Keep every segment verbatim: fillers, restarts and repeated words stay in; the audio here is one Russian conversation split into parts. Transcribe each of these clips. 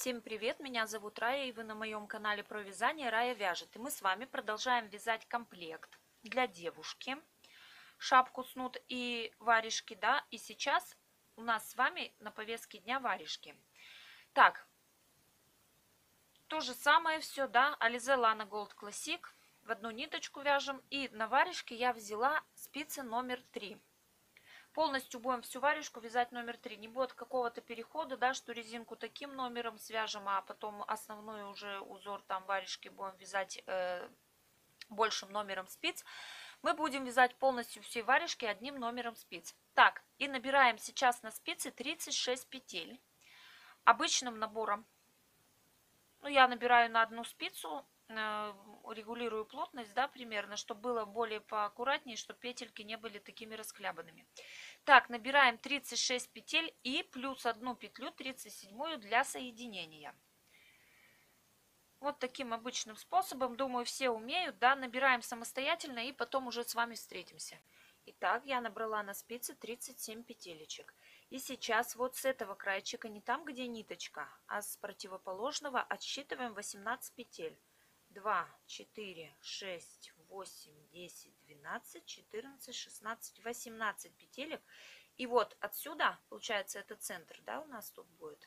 Всем привет, меня зовут Рая, и вы на моем канале про вязание Рая вяжет. И мы с вами продолжаем вязать комплект для девушки, шапку снуд и варежки, да. И сейчас у нас с вами на повестке дня варежки. Так, то же самое все, да, Alize Lana Gold Classic. В одну ниточку вяжем, и на варежке я взяла спицы номер три. Полностью будем всю варежку вязать номер три. Не будет какого-то перехода, да, что резинку таким номером свяжем, а потом основной уже узор там варежки будем вязать э, большим номером спиц. Мы будем вязать полностью всей варежки одним номером спиц. Так, и набираем сейчас на спицы тридцать шесть петель. Обычным набором. Ну, я набираю на одну спицу, регулирую плотность, да, примерно, чтобы было более поаккуратнее, чтобы петельки не были такими расхлябанными. Так, набираем тридцать шесть петель и плюс одну петлю, тридцать седьмую, для соединения. Вот таким обычным способом, думаю, все умеют, да, набираем самостоятельно и потом уже с вами встретимся. Итак, я набрала на спице тридцать семь петелечек. И сейчас вот с этого краечка, не там, где ниточка, а с противоположного отсчитываем восемнадцать петель. два, четыре, шесть, восемь, десять, двенадцать, четырнадцать, шестнадцать, восемнадцать петелек. И вот отсюда, получается, это центр, да, у нас тут будет.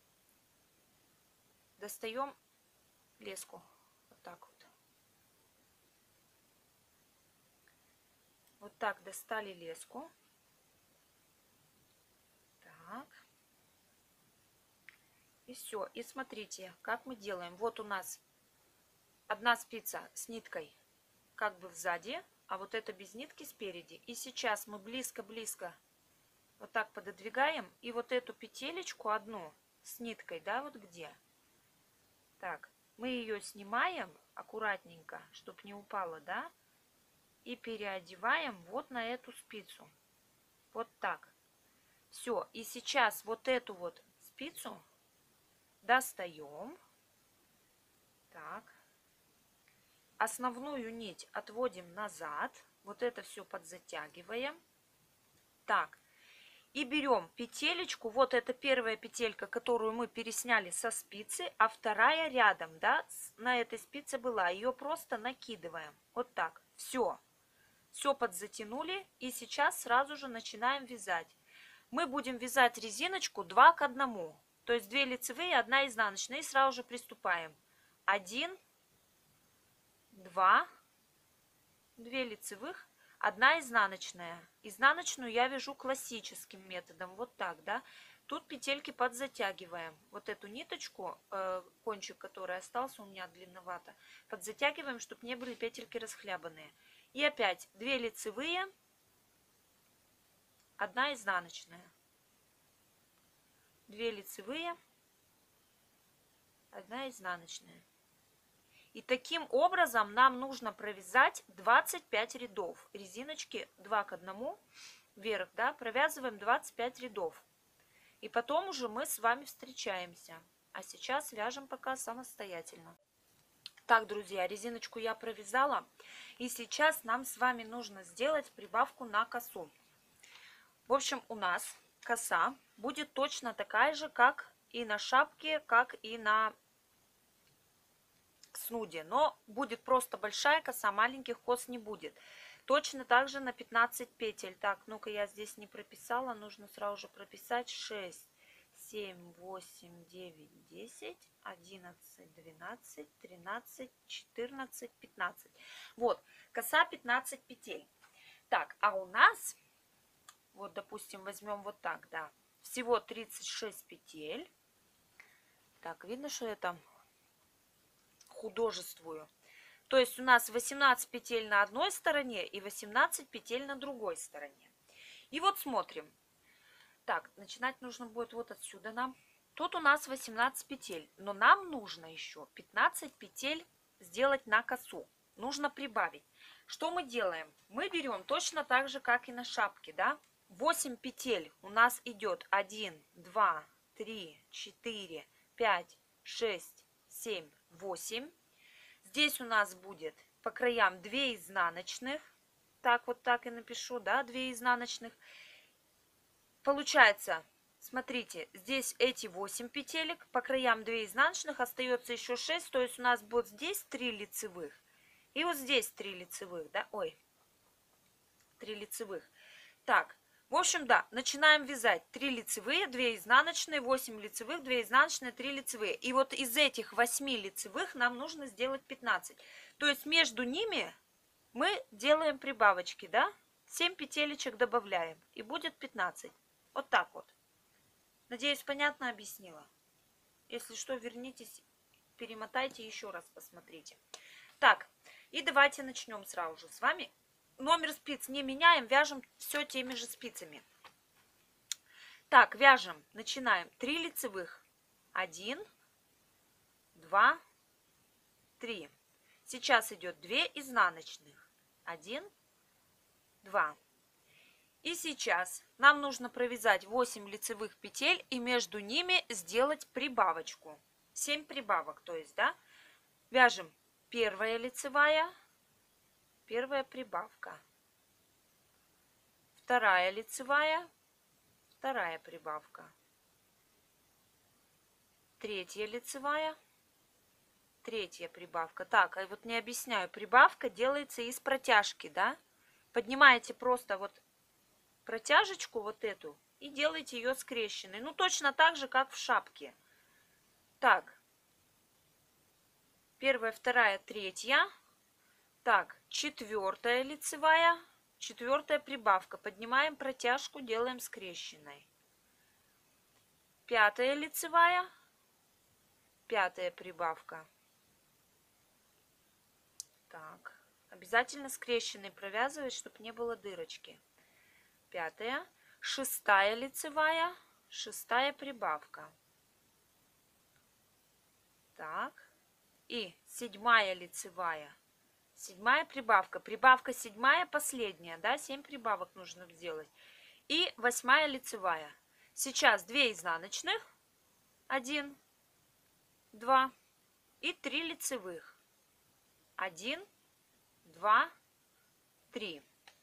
Достаем леску. Вот так вот. Вот так достали леску. Так. И все. И смотрите, как мы делаем. Вот у нас одна спица с ниткой как бы сзади, а вот это без нитки спереди. И сейчас мы близко-близко вот так пододвигаем. И вот эту петелечку одну с ниткой, да, вот где. Так, мы ее снимаем аккуратненько, чтобы не упала, да. И переодеваем вот на эту спицу. Вот так. Все. И сейчас вот эту вот спицу достаем. Так. Основную нить отводим назад. Вот это все подзатягиваем. Так. И берем петелечку. Вот это первая петелька, которую мы пересняли со спицы. А вторая рядом, да, на этой спице была. Ее просто накидываем. Вот так. Все. Все подзатянули. И сейчас сразу же начинаем вязать. Мы будем вязать резиночку два к одному. То есть две лицевые, одна изнаночная. И сразу же приступаем. один, два, две лицевых, одна изнаночная. Изнаночную я вяжу классическим методом. Вот так, да. Тут петельки подзатягиваем. Вот эту ниточку, э, кончик, который остался у меня длинновато, подзатягиваем, чтобы не были петельки расхлябанные. И опять две лицевые, одна изнаночная. две лицевые, одна изнаночная. И таким образом нам нужно провязать двадцать пять рядов. Резиночки два к одному вверх, да, провязываем двадцать пять рядов. И потом уже мы с вами встречаемся. А сейчас вяжем пока самостоятельно. Так, друзья, резиночку я провязала. И сейчас нам с вами нужно сделать прибавку на косу. В общем, у нас коса будет точно такая же, как и на шапке, как и на снуде. Но будет просто большая коса, маленьких кос не будет. Точно так же на пятнадцать петель. Так, ну-ка, я здесь не прописала. Нужно сразу же прописать. шесть, семь, восемь, девять, десять, одиннадцать, двенадцать, тринадцать, четырнадцать, пятнадцать. Вот, коса пятнадцать петель. Так, а у нас, вот, допустим, возьмем вот так, да, всего тридцать шесть петель. Так, видно, что я там художествую. То есть у нас восемнадцать петель на одной стороне и восемнадцать петель на другой стороне. И вот смотрим. Так, начинать нужно будет вот отсюда нам. Тут у нас восемнадцать петель, но нам нужно еще пятнадцать петель сделать на косу. Нужно прибавить. Что мы делаем? Мы берем точно так же, как и на шапке, да? восемь петель у нас идет один, два, три, четыре, пять, шесть, семь, восемь. Здесь у нас будет по краям две изнаночных. Так вот так и напишу, да, две изнаночных. Получается Смотрите, здесь эти восемь петелек, по краям две изнаночных, остается еще шесть, то есть у нас будет здесь три лицевых и вот здесь три лицевых, да, ой, три лицевых. Так, в общем, да, начинаем вязать три лицевые, две изнаночные, восемь лицевых, две изнаночные, три лицевые. И вот из этих восьми лицевых нам нужно сделать пятнадцать. То есть между ними мы делаем прибавочки, да, семь петелечек добавляем и будет пятнадцать. Вот так вот. Надеюсь, понятно объяснила. Если что, вернитесь, перемотайте еще раз, посмотрите. Так, и давайте начнем сразу же с вами. Номер спиц не меняем, вяжем все теми же спицами. Так, вяжем, начинаем. три лицевых. один, два, три. Сейчас идет две изнаночных. один, два. И сейчас нам нужно провязать восемь лицевых петель и между ними сделать прибавочку. семь прибавок, то есть, да? Вяжем первая лицевая, первая прибавка. Вторая лицевая, вторая прибавка. Третья лицевая, третья прибавка. Так, а вот не объясняю, прибавка делается из протяжки, да? Поднимаете просто вот протяжечку вот эту и делаете ее скрещенной. Ну, точно так же, как в шапке. Так, первая, вторая, третья. Так, четвертая лицевая, четвертая прибавка. Поднимаем протяжку, делаем скрещенной. Пятая лицевая, пятая прибавка. Так, обязательно скрещенной провязывать, чтобы не было дырочки. Пятая, шестая лицевая, шестая прибавка. Так, и седьмая лицевая, седьмая прибавка. Прибавка седьмая, последняя, да, семь прибавок нужно сделать. И восьмая лицевая. Сейчас две изнаночных, один, два и три лицевых. один, два, три.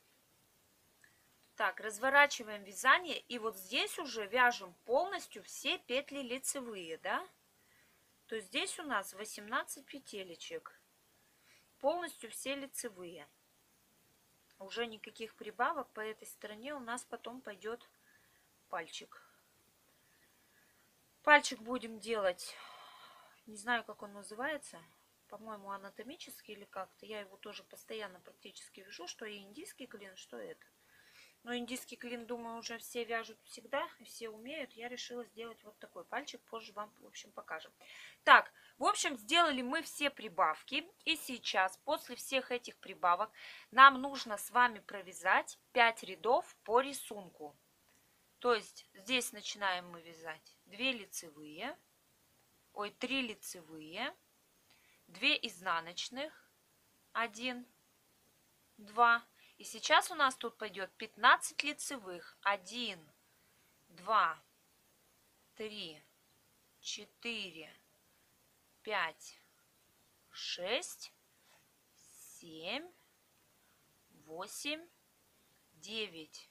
Так, разворачиваем вязание и вот здесь уже вяжем полностью все петли лицевые, да? То есть здесь у нас восемнадцать петелечек. Полностью все лицевые. Уже никаких прибавок по этой стороне у нас потом пойдет пальчик. Пальчик будем делать, не знаю, как он называется, по-моему, анатомический или как-то. Я его тоже постоянно практически вяжу, что и индийский клин, что это. Но индийский клин, думаю, уже все вяжут всегда, и все умеют. Я решила сделать вот такой пальчик, позже вам, в общем, покажем. Так, в общем, сделали мы все прибавки. И сейчас, после всех этих прибавок, нам нужно с вами провязать пять рядов по рисунку. То есть, здесь начинаем мы вязать две лицевые, ой, три лицевые, две изнаночных, один, два. И сейчас у нас тут пойдет пятнадцать лицевых. один, два, три, четыре, пять, шесть, семь, восемь, девять,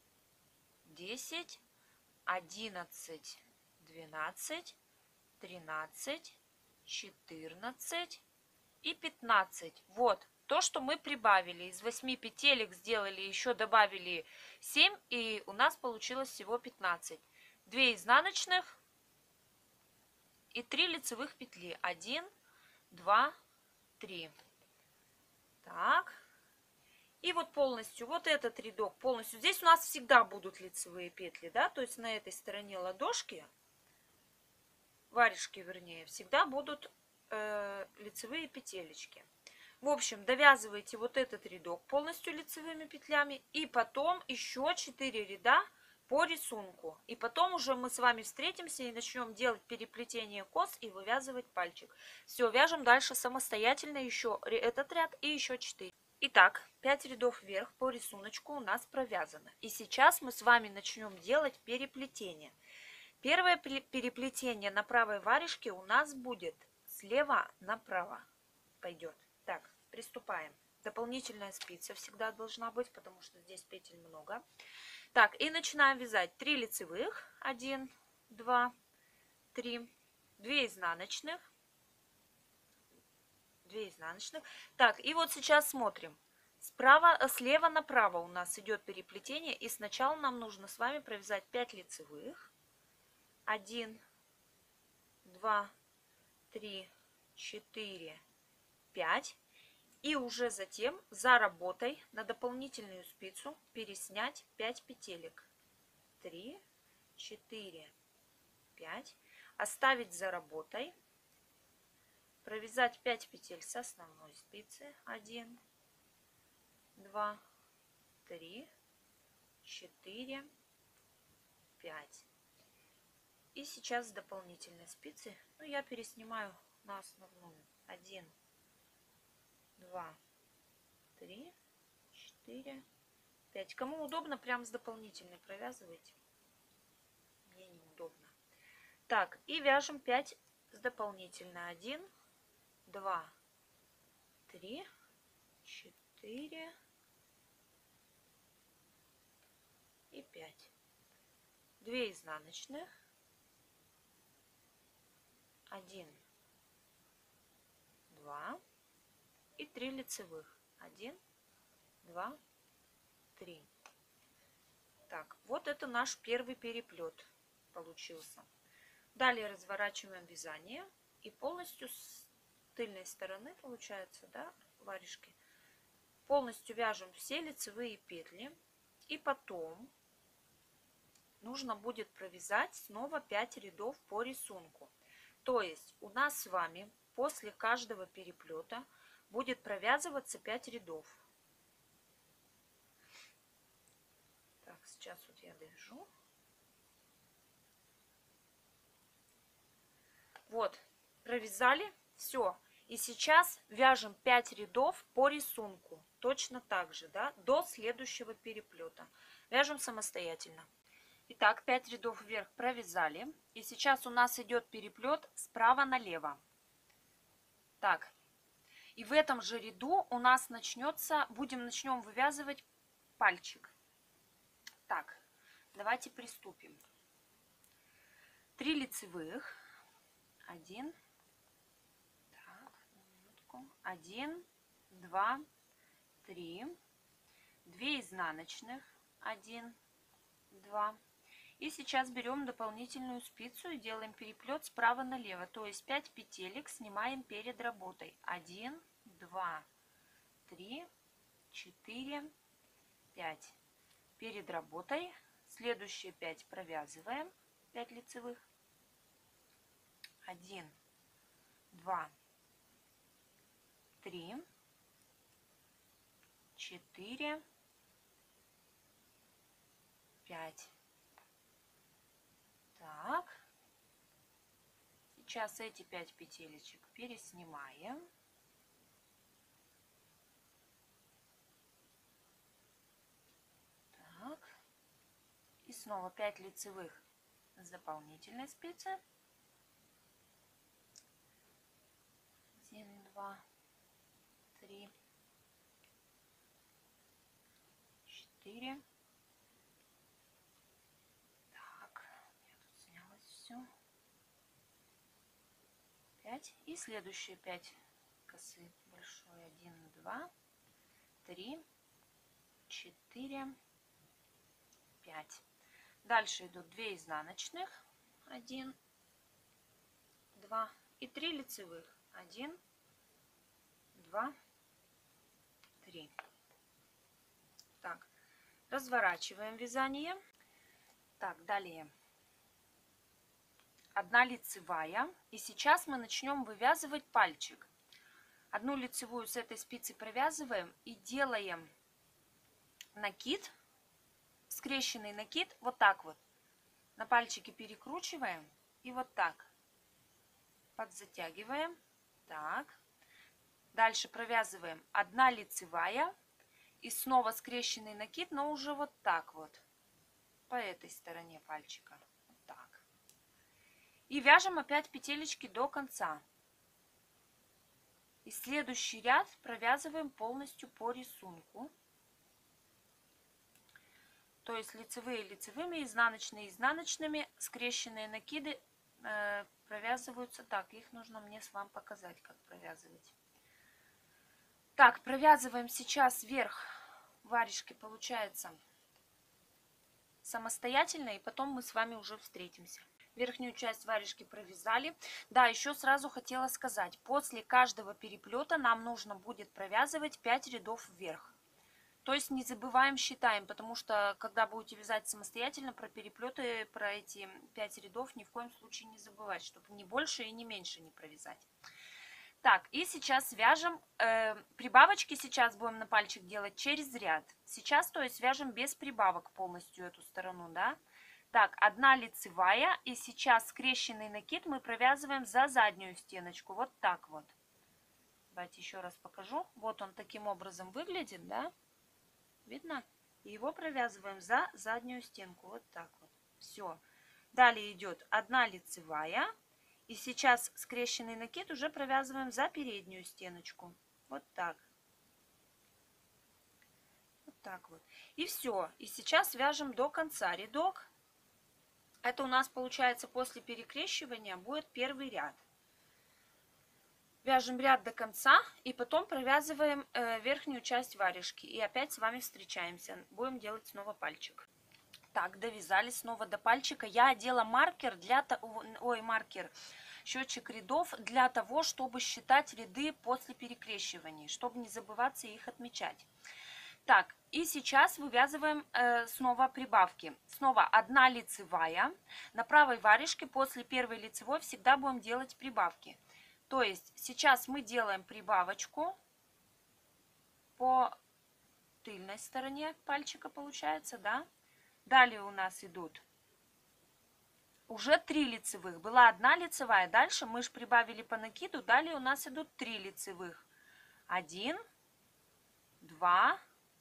десять, одиннадцать, двенадцать, тринадцать, четырнадцать и пятнадцать. Вот. То, что мы прибавили, из восьми петелек сделали, еще добавили семь, и у нас получилось всего пятнадцать. две изнаночных и три лицевых петли. один, два, три. Так. И вот полностью, вот этот рядок полностью. Здесь у нас всегда будут лицевые петли, да, то есть на этой стороне ладошки, варежки вернее, всегда будут э, лицевые петелечки. В общем, довязывайте вот этот рядок полностью лицевыми петлями. И потом еще четыре ряда по рисунку. И потом уже мы с вами встретимся и начнем делать переплетение кос и вывязывать пальчик. Все, вяжем дальше самостоятельно еще этот ряд и еще четыре. Итак, пять рядов вверх по рисунку у нас провязано. И сейчас мы с вами начнем делать переплетение. Первое переплетение на правой варежке у нас будет слева направо. Пойдет. Так, приступаем. Дополнительная спица всегда должна быть, потому что здесь петель много. Так, и начинаем вязать три лицевых. один, два, три, две изнаночных. две изнаночных. Так, и вот сейчас смотрим. Справа, слева направо у нас идет переплетение. И сначала нам нужно с вами провязать пять лицевых. один, два, три, четыре, пять. И уже затем за работой на дополнительную спицу переснять пять петелек. три, четыре, пять. Оставить за работой. Провязать пять петель с основной спицы. один, два, три, четыре, пять. И сейчас с дополнительной спицы, ну, я переснимаю на основную. один, два, три, четыре, пять. Кому удобно, прям с дополнительной провязывайте. Мне неудобно. Так, и вяжем пять с дополнительной. один, два, три, четыре и пять. две изнаночных. один, два и три лицевых. один, два, три. Так, вот это наш первый переплет получился. Далее разворачиваем вязание и полностью с тыльной стороны, получается, да, варежки, полностью вяжем все лицевые петли. И потом нужно будет провязать снова пять рядов по рисунку. То есть у нас с вами после каждого переплета будет провязываться пять рядов. Так, сейчас вот я довяжу. Вот, провязали, все. И сейчас вяжем пять рядов по рисунку. Точно так же, да, до следующего переплета. Вяжем самостоятельно. Итак, пять рядов вверх провязали. И сейчас у нас идет переплет справа налево. Так, и в этом же ряду у нас начнется, будем начнем вывязывать пальчик. Так, давайте приступим. три лицевых. один, так, минутку, один, два, три, две изнаночных, один, два. И сейчас берем дополнительную спицу и делаем переплет справа налево, то есть пять петелек снимаем перед работой. один, два, три, четыре, пять. Перед работой следующие пять провязываем, пять лицевых. один, два, три, четыре, пять. Так, сейчас эти пять петелечек переснимаем. Так, и снова пять лицевых с дополнительной спицы. один, два, три, четыре. Все. пять. И следующие пять косы большой. один, два, три, четыре, пять. Дальше идут две изнаночных. один, два и три лицевых. один, два, три. Так, разворачиваем вязание. Так, далее. Одна лицевая. И сейчас мы начнем вывязывать пальчик. Одну лицевую с этой спицы провязываем и делаем накид, скрещенный накид, вот так вот. На пальчике перекручиваем и вот так. Подзатягиваем. Так. Дальше провязываем одна лицевая и снова скрещенный накид, но уже вот так вот. По этой стороне пальчика. И вяжем опять петелечки до конца. И следующий ряд провязываем полностью по рисунку. То есть лицевые лицевыми, изнаночные изнаночными, скрещенные накиды э, провязываются так. Их нужно мне с вами показать, как провязывать. Так, провязываем сейчас вверх варежки, получается, самостоятельно, и потом мы с вами уже встретимся. Верхнюю часть варежки провязали. Да, еще сразу хотела сказать, после каждого переплета нам нужно будет провязывать пять рядов вверх. То есть не забываем, считаем, потому что когда будете вязать самостоятельно, про переплеты, про эти пять рядов ни в коем случае не забывать, чтобы ни больше и ни меньше не провязать. Так, и сейчас вяжем, э, прибавочки сейчас будем на пальчик делать через ряд. Сейчас, то есть, вяжем без прибавок полностью эту сторону, да. Так, одна лицевая, и сейчас скрещенный накид мы провязываем за заднюю стеночку, вот так вот. Давайте еще раз покажу. Вот он таким образом выглядит, да. Видно? И его провязываем за заднюю стенку, вот так вот. Все. Далее идет одна лицевая. И сейчас скрещенный накид уже провязываем за переднюю стеночку. Вот так. Вот так вот. И все. И сейчас вяжем до конца рядок. Это у нас получается после перекрещивания будет первый ряд. Вяжем ряд до конца и потом провязываем э, верхнюю часть варежки. И опять с вами встречаемся. Будем делать снова пальчик. Так, довязали снова до пальчика. Я одела маркер для того, ой, маркер, счетчик рядов для того, чтобы считать ряды после перекрещивания, чтобы не забываться их отмечать. Так, и сейчас вывязываем э, снова прибавки. Снова одна лицевая. На правой варежке после первой лицевой всегда будем делать прибавки. То есть сейчас мы делаем прибавочку по тыльной стороне пальчика, получается, да? Далее у нас идут уже три лицевых. Была одна лицевая. Дальше мы же прибавили по накиду. Далее у нас идут три лицевых. Один, два,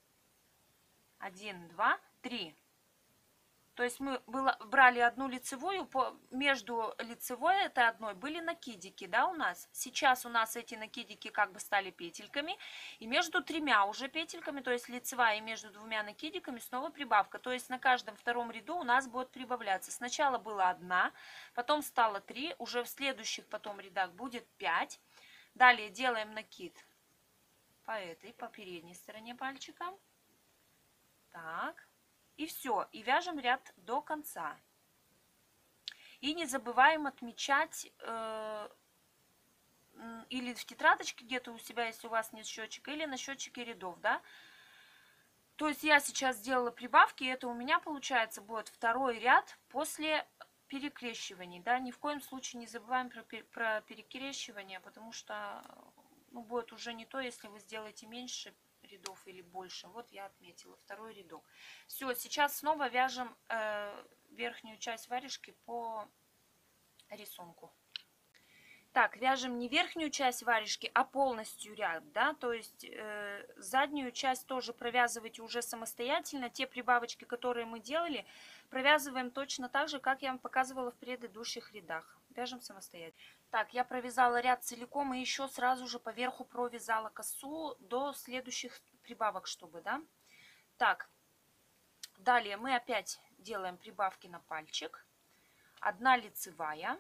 один, два, три. То есть мы было, брали одну лицевую, по, между лицевой этой одной были накидики, да, у нас. Сейчас у нас эти накидики как бы стали петельками. И между тремя уже петельками, то есть лицевая и между двумя накидиками снова прибавка. То есть на каждом втором ряду у нас будет прибавляться. Сначала была одна, потом стало три, уже в следующих потом рядах будет пять. Далее делаем накид по этой, по передней стороне пальчика. Так. И все, и вяжем ряд до конца. И не забываем отмечать э, или в тетрадочке где-то у себя, если у вас нет счетчика, или на счетчике рядов, да. То есть я сейчас сделала прибавки, и это у меня получается будет второй ряд после перекрещиваний, да. Ни в коем случае не забываем про, про перекрещивание, потому что ну, будет уже не то, если вы сделаете меньше рядов или больше. Вот я отметила второй рядок. Все, сейчас снова вяжем э, верхнюю часть варежки по рисунку. Так, вяжем не верхнюю часть варежки, а полностью ряд, да, то есть э, заднюю часть тоже провязывайте уже самостоятельно. Те прибавочки, которые мы делали, провязываем точно так же, как я вам показывала в предыдущих рядах. Вяжем самостоятельно. Так, я провязала ряд целиком и еще сразу же поверху провязала косу до следующих прибавок, чтобы, да. Так, далее мы опять делаем прибавки на пальчик. Одна лицевая,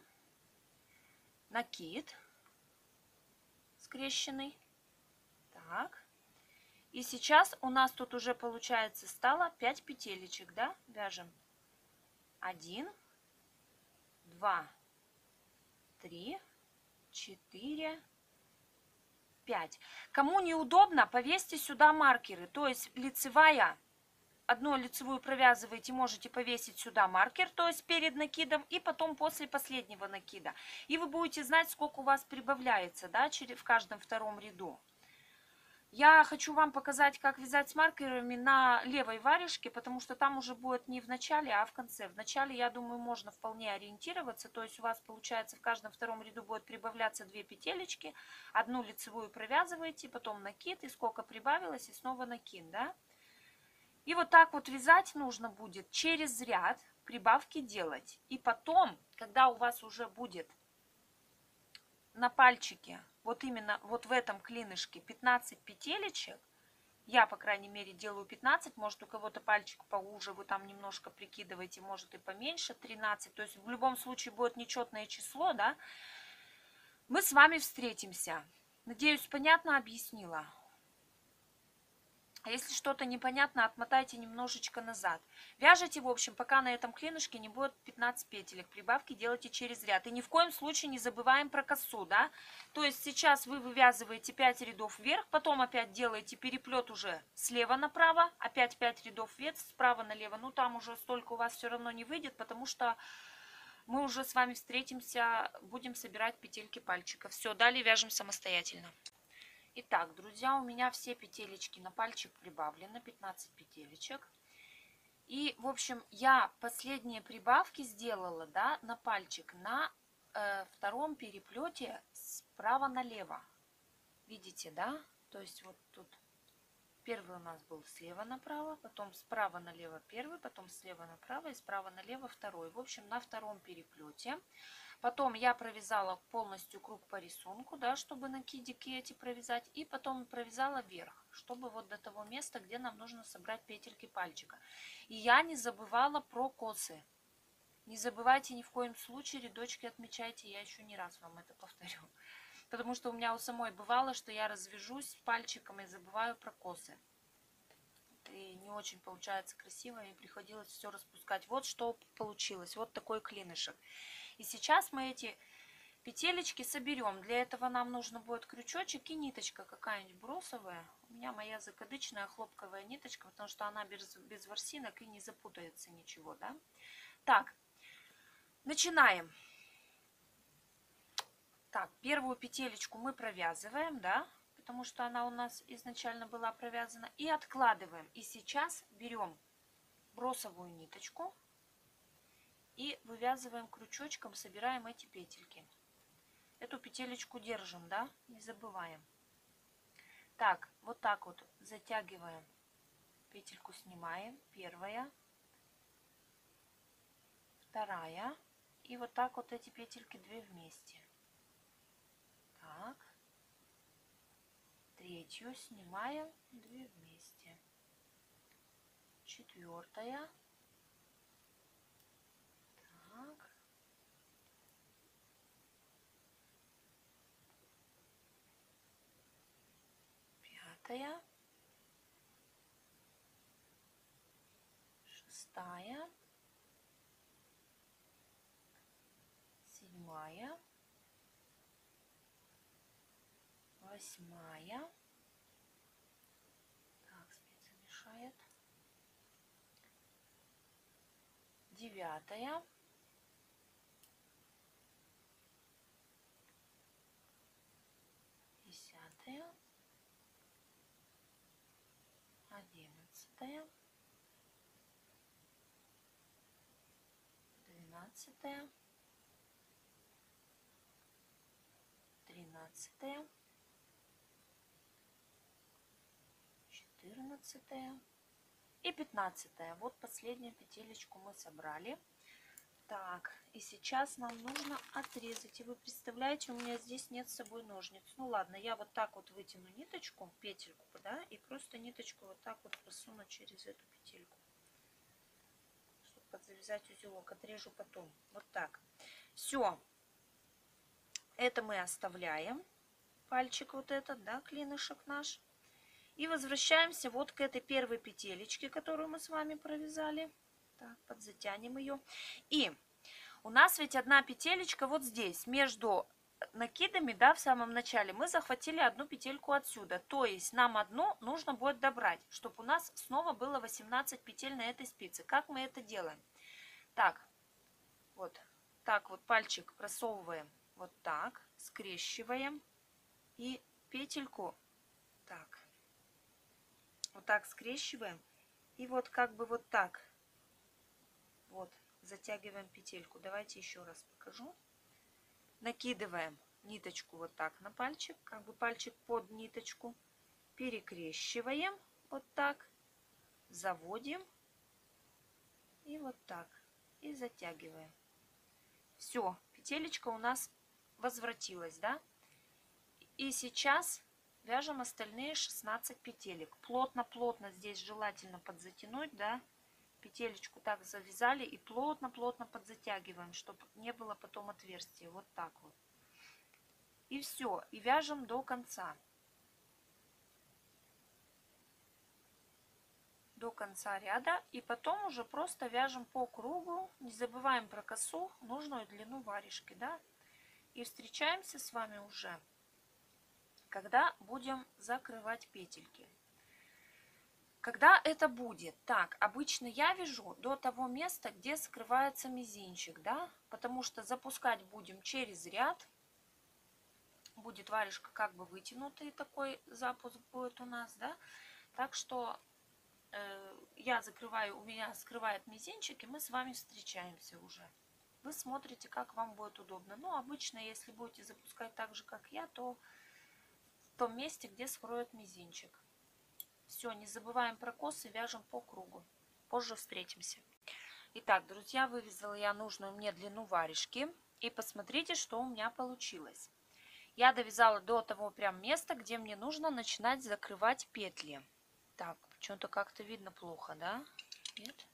накид скрещенный. Так, и сейчас у нас тут уже получается стало пять петелечек, да, вяжем. один, два, три, четыре, пять. Кому неудобно, повесьте сюда маркеры. То есть лицевая, одну лицевую провязываете, можете повесить сюда маркер, то есть перед накидом, и потом после последнего накида. И вы будете знать, сколько у вас прибавляется, да, в каждом втором ряду. Я хочу вам показать, как вязать с маркерами на левой варежке, потому что там уже будет не в начале, а в конце. В начале, я думаю, можно вполне ориентироваться. То есть у вас получается в каждом втором ряду будет прибавляться две петелечки. Одну лицевую провязываете, потом накид, и сколько прибавилось, и снова накид, да? И вот так вот вязать нужно будет через ряд, прибавки делать. И потом, когда у вас уже будет на пальчике, вот именно вот в этом клинышке пятнадцать петелечек, Я, по крайней мере, делаю пятнадцать, может, у кого-то пальчик поуже, вы там немножко прикидываете, может и поменьше, тринадцать. То есть в любом случае будет нечетное число, да. Мы с вами встретимся. Надеюсь, понятно объяснила. А если что-то непонятно, отмотайте немножечко назад. Вяжите, в общем, пока на этом клинышке не будет пятнадцать петелек. Прибавки делайте через ряд. И ни в коем случае не забываем про косу, да. То есть сейчас вы вывязываете пять рядов вверх, потом опять делаете переплет уже слева направо, опять пять рядов вверх, справа налево. Ну, там уже столько у вас все равно не выйдет, потому что мы уже с вами встретимся, будем собирать петельки пальчика. Все, далее вяжем самостоятельно. Итак, друзья, у меня все петелечки на пальчик прибавлены, пятнадцать петелечек. И, в общем, я последние прибавки сделала, да, на пальчик на э, втором переплете справа налево. Видите, да? То есть вот тут первый у нас был слева направо, потом справа налево первый, потом слева направо и справа налево второй. В общем, на втором переплете. Потом я провязала полностью круг по рисунку, да, чтобы накидики эти провязать. И потом провязала вверх, чтобы вот до того места, где нам нужно собрать петельки пальчика. И я не забывала про косы. Не забывайте ни в коем случае, рядочки отмечайте, я еще не раз вам это повторю. Потому что у меня у самой бывало, что я развяжусь пальчиком и забываю про косы. И не очень получается красиво, и приходилось все распускать. Вот что получилось, вот такой клинышек. И сейчас мы эти петелечки соберем. Для этого нам нужно будет крючочек и ниточка какая-нибудь бросовая. У меня моя закадычная хлопковая ниточка, потому что она без, без ворсинок и не запутается ничего, да. Так, начинаем. Так, первую петелечку мы провязываем, да, потому что она у нас изначально была провязана. И откладываем. И сейчас берем бросовую ниточку. И вывязываем крючочком, собираем эти петельки. Эту петелечку держим, да, не забываем. Так, вот так вот затягиваем. Петельку снимаем. Первая, вторая. И вот так вот эти петельки две вместе. Так. Третью снимаем, две вместе. Четвертая. Так. Пятая. Шестая. Седьмая. Восьмая. Так, спица мешает. Девятая. Десятая. Одиннадцатая. Двенадцатая. Тринадцатая. Четырнадцатая. И пятнадцатая. Вот последнюю петелечку мы собрали. Так, и сейчас нам нужно отрезать. И вы представляете, у меня здесь нет с собой ножниц. Ну ладно, я вот так вот вытяну ниточку, петельку, да, и просто ниточку вот так вот просуну через эту петельку, чтобы подзавязать узелок. Отрежу потом. Вот так. Все. Это мы оставляем. Пальчик вот этот, да, клинышек наш. И возвращаемся вот к этой первой петелечке, которую мы с вами провязали. Так, подзатянем ее. И у нас ведь одна петелечка вот здесь, между накидами, да, в самом начале, мы захватили одну петельку отсюда. То есть нам одну нужно будет добрать, чтобы у нас снова было восемнадцать петель на этой спице. Как мы это делаем? Так, вот так вот пальчик просовываем вот так, скрещиваем и петельку так, вот так скрещиваем и вот как бы вот так. Вот, затягиваем петельку. Давайте еще раз покажу. Накидываем ниточку вот так на пальчик, как бы пальчик под ниточку. Перекрещиваем вот так, заводим и вот так. И затягиваем. Все, петелечка у нас возвратилась, да? И сейчас вяжем остальные шестнадцать петелек. Плотно-плотно здесь желательно подзатянуть, да. Петелечку так завязали и плотно-плотно подзатягиваем, чтобы не было потом отверстия. Вот так вот. И все. И вяжем до конца. До конца ряда. И потом уже просто вяжем по кругу. Не забываем про косу, нужную длину варежки, да. И встречаемся с вами уже, когда будем закрывать петельки. Когда это будет? Так, обычно я вяжу до того места, где скрывается мизинчик, да, потому что запускать будем через ряд. Будет варежка как бы вытянутый, такой запуск будет у нас, да. Так что э, я закрываю, у меня скрывает мизинчик, и мы с вами встречаемся уже. Вы смотрите, как вам будет удобно. Но обычно, если будете запускать так же, как я, то в том месте, где скроет мизинчик. Все, не забываем про косы, вяжем по кругу. Позже встретимся. Итак, друзья, вывязала я нужную мне длину варежки. И посмотрите, что у меня получилось. Я довязала до того прям места, где мне нужно начинать закрывать петли. Так, почему-то как-то видно плохо, да? Нет?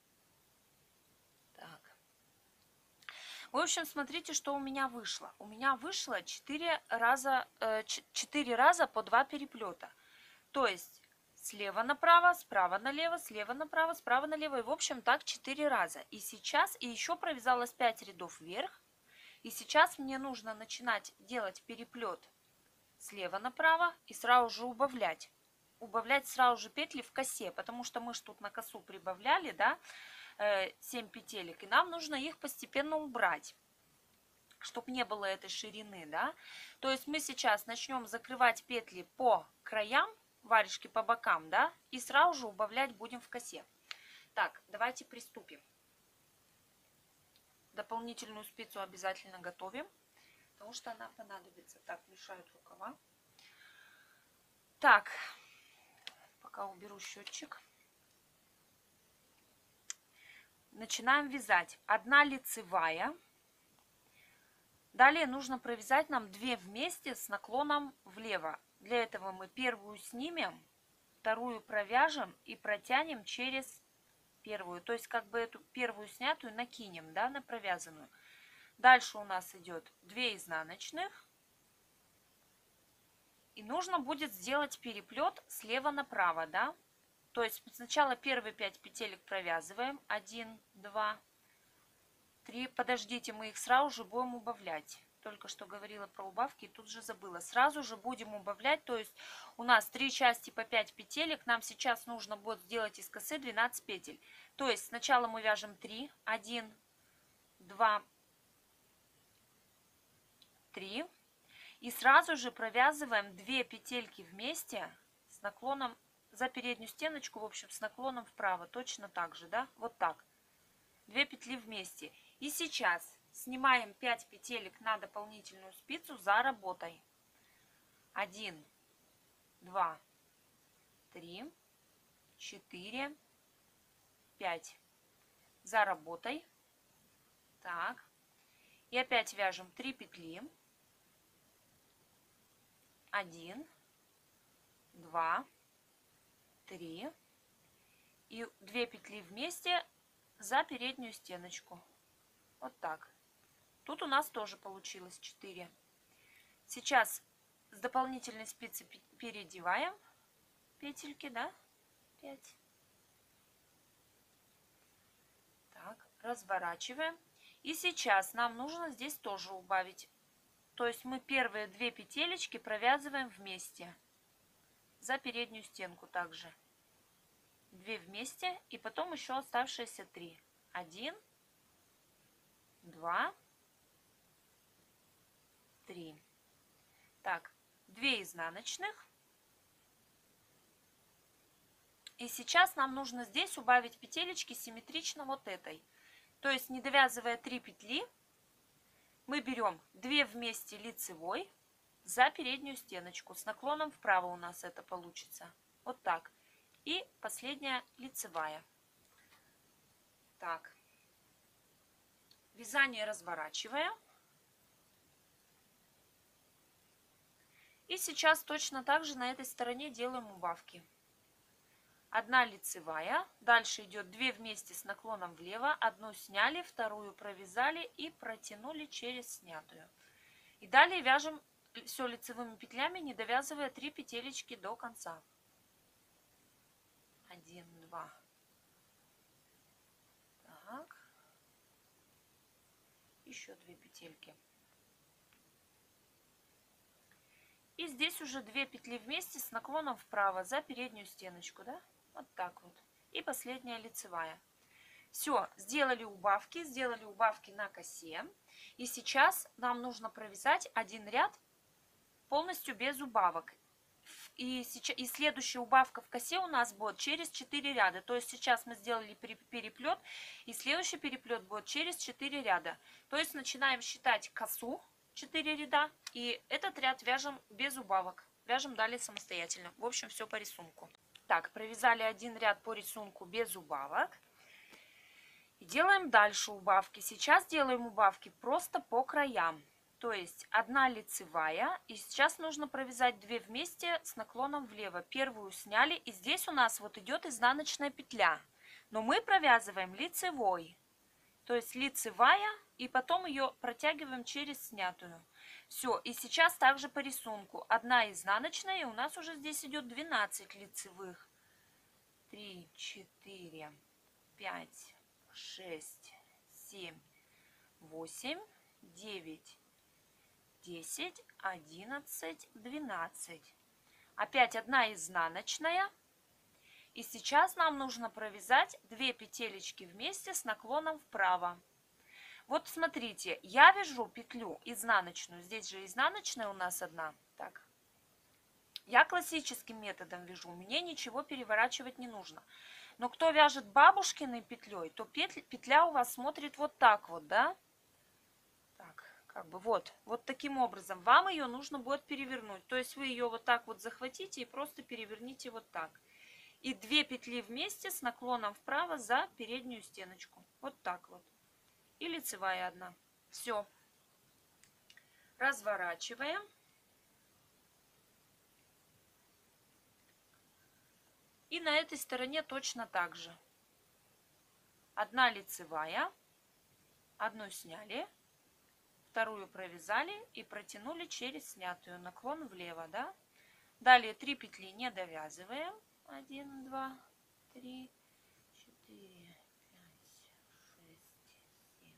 Так. В общем, смотрите, что у меня вышло. У меня вышло четыре раза, четыре раза по два переплета. То есть слева направо, справа налево, слева направо, справа налево. И в общем так четыре раза. И сейчас, и еще провязалось пять рядов вверх. И сейчас мне нужно начинать делать переплет слева направо и сразу же убавлять. Убавлять сразу же петли в косе, потому что мы же тут на косу прибавляли, да, семь петелек. И нам нужно их постепенно убрать, чтобы не было этой ширины, да. То есть мы сейчас начнем закрывать петли по краям, варежки по бокам, да, и сразу же убавлять будем в косе. Так, давайте приступим. Дополнительную спицу обязательно готовим, потому что она понадобится. Так, мешают рукава. Так, пока уберу счетчик. Начинаем вязать. Одна лицевая. Далее нужно провязать нам две вместе с наклоном влево. Для этого мы первую снимем, вторую провяжем и протянем через первую. То есть как бы эту первую снятую накинем, да, на провязанную. Дальше у нас идет две изнаночных. И нужно будет сделать переплет слева направо, да. То есть сначала первые пять петелек провязываем. один, два, три. Подождите, мы их сразу же будем убавлять. Только что говорила про убавки и тут же забыла. Сразу же будем убавлять. То есть у нас три части по пять петелек. Нам сейчас нужно будет сделать из косы двенадцать петель. То есть сначала мы вяжем три. один, два, три. И сразу же провязываем две петельки вместе с наклоном за переднюю стеночку, в общем, с наклоном вправо. Точно так же, да? Вот так. две петли вместе. И сейчас снимаем пять петелек на дополнительную спицу за работой. один, два, три, четыре, пять. За работой. Так. И опять вяжем три петли. один, два, три. И две петли вместе за переднюю стеночку. Вот так. Тут у нас тоже получилось четыре. Сейчас с дополнительной спицы переодеваем петельки, да? пять. Так, разворачиваем. И сейчас нам нужно здесь тоже убавить. То есть мы первые две петелечки провязываем вместе. За переднюю стенку также. две вместе. И потом еще оставшиеся три. один, два, три. Так, две изнаночных. И сейчас нам нужно здесь убавить петелечки симметрично вот этой. То есть, не довязывая три петли, мы берем две вместе лицевой за переднюю стеночку. С наклоном вправо у нас это получится. Вот так. И последняя лицевая. Так. Вязание разворачиваем. И сейчас точно так же на этой стороне делаем убавки. Одна лицевая, дальше идет две вместе с наклоном влево, одну сняли, вторую провязали и протянули через снятую. И далее вяжем все лицевыми петлями, не довязывая три петелечки до конца. Один, два. Так. Еще две петельки. И здесь уже две петли вместе с наклоном вправо за переднюю стеночку, да? Вот так вот. И последняя лицевая. Все, сделали убавки, сделали убавки на косе. И сейчас нам нужно провязать один ряд полностью без убавок. И, сейчас, и следующая убавка в косе у нас будет через четыре ряда. То есть сейчас мы сделали переплет, и следующий переплет будет через четыре ряда. То есть начинаем считать косу четыре ряда, и этот ряд вяжем без убавок. Вяжем далее самостоятельно. В общем, все по рисунку. Так, провязали один ряд по рисунку без убавок. И делаем дальше убавки. Сейчас делаем убавки просто по краям. То есть одна лицевая. И сейчас нужно провязать две вместе с наклоном влево. Первую сняли. И здесь у нас вот идет изнаночная петля. Но мы провязываем лицевой. То есть лицевая. И потом ее протягиваем через снятую. Все. И сейчас также по рисунку. Одна изнаночная. И у нас уже здесь идет двенадцать лицевых. три, четыре, пять, шесть, семь, восемь, девять, десять, одиннадцать, двенадцать. Опять одна изнаночная. И сейчас нам нужно провязать две петелечки вместе с наклоном вправо. Вот смотрите, я вяжу петлю изнаночную. Здесь же изнаночная у нас одна. Так. Я классическим методом вяжу. Мне ничего переворачивать не нужно. Но кто вяжет бабушкиной петлей, то петля у вас смотрит вот так вот, да? Так, как бы вот. Вот таким образом. Вам ее нужно будет перевернуть. То есть вы ее вот так вот захватите и просто переверните вот так. И две петли вместе с наклоном вправо за переднюю стеночку. Вот так вот. И лицевая одна. Все. Разворачиваем. И на этой стороне точно так же. Одна лицевая. Одну сняли. Вторую провязали и протянули через снятую. Наклон влево, да? Далее три петли не довязываем. один, два, три, четыре, пять, шесть, семь,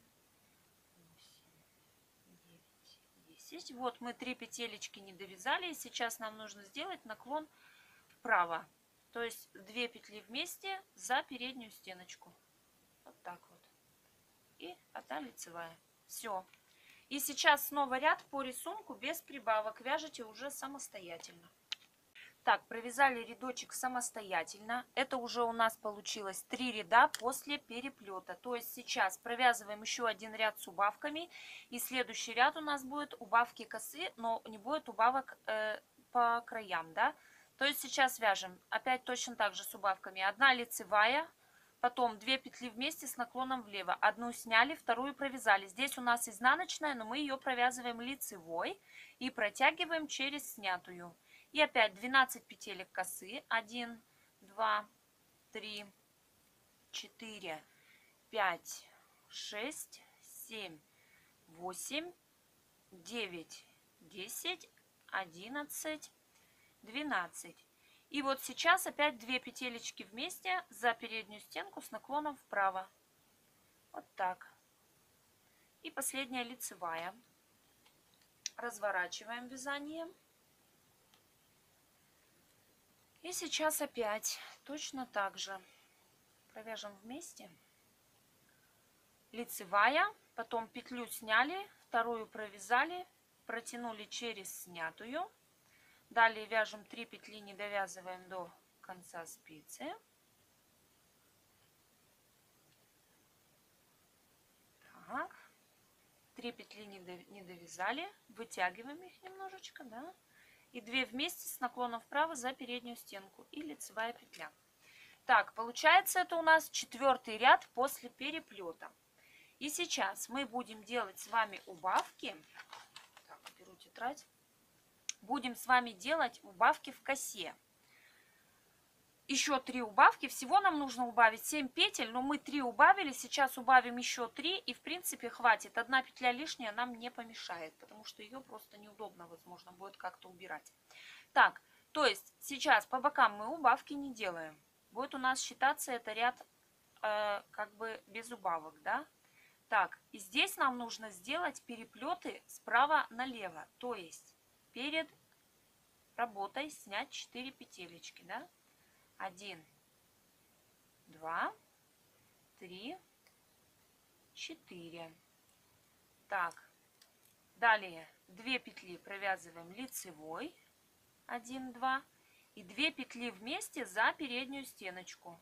восемь, девять, десять. Вот мы три петелечки не довязали. И сейчас нам нужно сделать наклон вправо. То есть две петли вместе за переднюю стеночку. Вот так вот. И одна лицевая. Все. И сейчас снова ряд по рисунку без прибавок. Вяжете уже самостоятельно. Так, провязали рядочек самостоятельно. Это уже у нас получилось три ряда после переплета. То есть сейчас провязываем еще один ряд с убавками. И следующий ряд у нас будет убавки косы, но не будет убавок э, по краям, да? То есть сейчас вяжем опять точно так же с убавками. Одна лицевая, потом две петли вместе с наклоном влево. Одну сняли, вторую провязали. Здесь у нас изнаночная, но мы ее провязываем лицевой и протягиваем через снятую. И опять двенадцать петелек косы. один, два, три, четыре, пять, шесть, семь, восемь, девять, десять, одиннадцать, двенадцать. И вот сейчас опять две петелечки вместе за переднюю стенку с наклоном вправо. Вот так. И последняя лицевая. Разворачиваем вязание. И сейчас опять точно так же провяжем вместе. Лицевая, потом петлю сняли, вторую провязали, протянули через снятую. Далее вяжем три петли, не довязываем до конца спицы. Так. три петли не довязали, вытягиваем их немножечко, да? И две вместе с наклоном вправо за переднюю стенку и лицевая петля. Так, получается это у нас четвертый ряд после переплета. И сейчас мы будем делать с вами убавки. Так, беру тетрадь. будем с вами делать убавки в косе. Еще три убавки. Всего нам нужно убавить семь петель, но мы три убавили. Сейчас убавим еще три, и в принципе хватит. Одна петля лишняя нам не помешает, потому что ее просто неудобно, возможно, будет как-то убирать. Так, то есть сейчас по бокам мы убавки не делаем. Будет у нас считаться это ряд э, как бы без убавок, да? Так, и здесь нам нужно сделать переплеты справа налево. То есть перед работой снять четыре петелечки, да? один, два, три, четыре. Так, далее две петли провязываем лицевой, один, два, и две петли вместе за переднюю стеночку.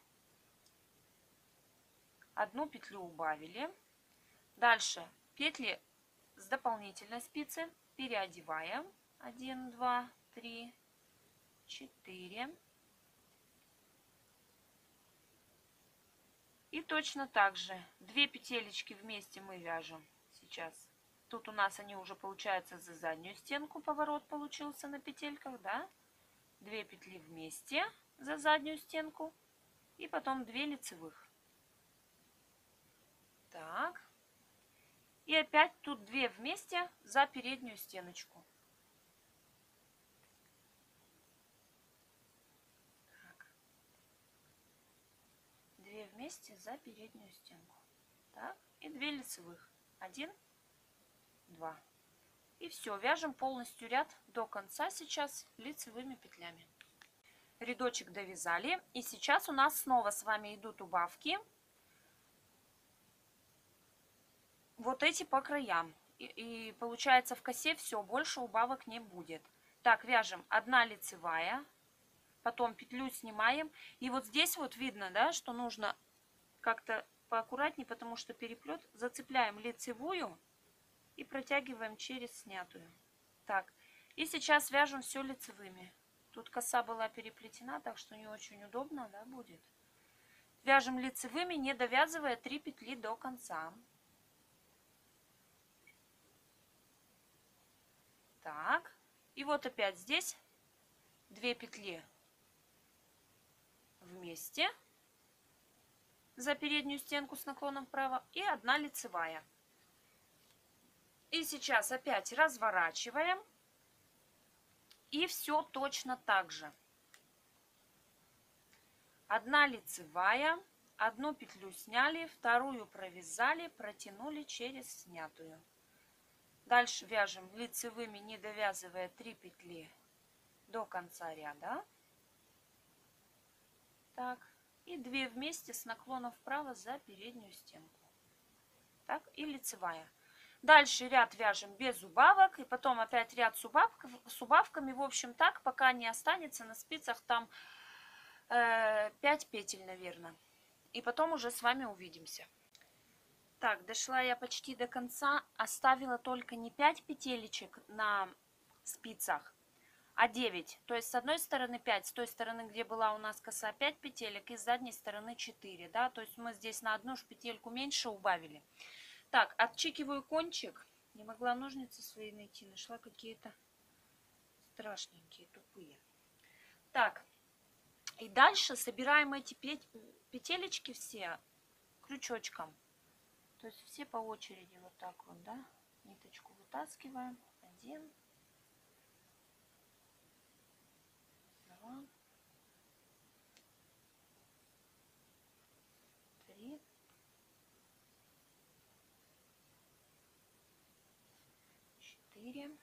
Одну петлю убавили. Дальше петли с дополнительной спицы переодеваем. один, два, три, четыре. И точно так же две петелечки вместе мы вяжем сейчас. Тут у нас они уже получаются за заднюю стенку, поворот получился на петельках, да? две петли вместе за заднюю стенку и потом две лицевых. Так. И опять тут две вместе за переднюю стеночку. Вместе за переднюю стенку. Так, и две лицевых. один, два. И все, вяжем полностью ряд до конца сейчас лицевыми петлями. Рядочек довязали. И сейчас у нас снова с вами идут убавки. Вот эти по краям. И, и получается в косе все, больше убавок не будет. Так, вяжем одна лицевая. Потом петлю снимаем. И вот здесь вот видно, да, что нужно как-то поаккуратнее, потому что переплет. Зацепляем лицевую и протягиваем через снятую. Так, и сейчас вяжем все лицевыми. Тут коса была переплетена, так что не очень удобно, да, будет. Вяжем лицевыми, не довязывая три петли до конца. Так, и вот опять здесь две петли вместе за переднюю стенку с наклоном вправо и одна лицевая. И сейчас опять разворачиваем и все точно так же. Одна лицевая, одну петлю сняли, вторую провязали, протянули через снятую. Дальше вяжем лицевыми, не довязывая три петли до конца ряда. Так, и две вместе с наклоном вправо за переднюю стенку. Так, и лицевая. Дальше ряд вяжем без убавок, и потом опять ряд с, убавков, с убавками. В общем, так, пока не останется на спицах там э, пять петель, наверное. И потом уже с вами увидимся. Так, дошла я почти до конца. Оставила только не пять петелечек на спицах, а девять. То есть с одной стороны пять, с той стороны, где была у нас коса, пять петелек, и с задней стороны четыре. Да? То есть мы здесь на одну петельку меньше убавили. Так, отчикиваю кончик. Не могла ножницы свои найти. Нашла какие-то страшненькие, тупые. Так, и дальше собираем эти петелечки все крючочком. То есть все по очереди вот так вот, да. Ниточку вытаскиваем. Один. Два. Три. Четыре.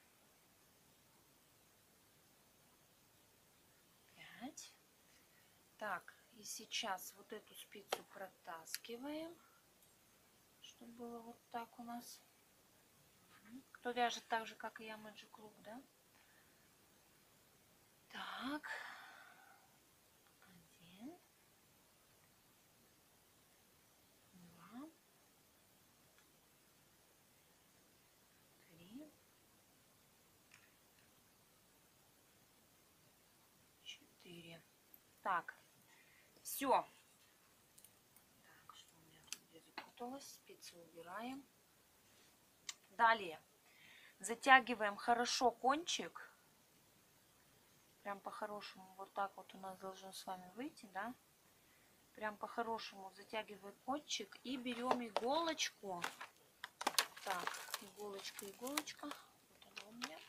Пять. Так, и сейчас вот эту спицу протаскиваем, чтобы было вот так у нас. Кто вяжет так же, как и я, Magic Loop, да? Так. Один. Два. Три. Четыре. Так. Все. Так, что у меня тут где запуталось? Спицы убираем. Далее затягиваем хорошо кончик Прям по-хорошему. Вот так вот у нас должно с вами выйти, да? Прям по-хорошему затягиваем кончик и берем иголочку. Так, иголочка, иголочка. Вот она у меня.